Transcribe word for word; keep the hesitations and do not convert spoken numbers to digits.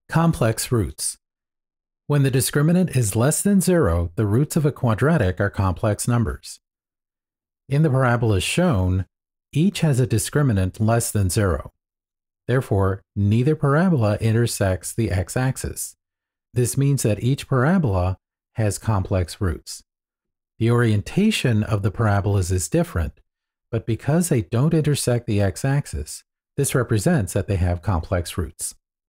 Complex roots. When the discriminant is less than zero, the roots of a quadratic are complex numbers. In the parabolas shown, each has a discriminant less than zero. Therefore, neither parabola intersects the x-axis. This means that each parabola has complex roots. The orientation of the parabolas is different, but because they don't intersect the x-axis, this represents that they have complex roots.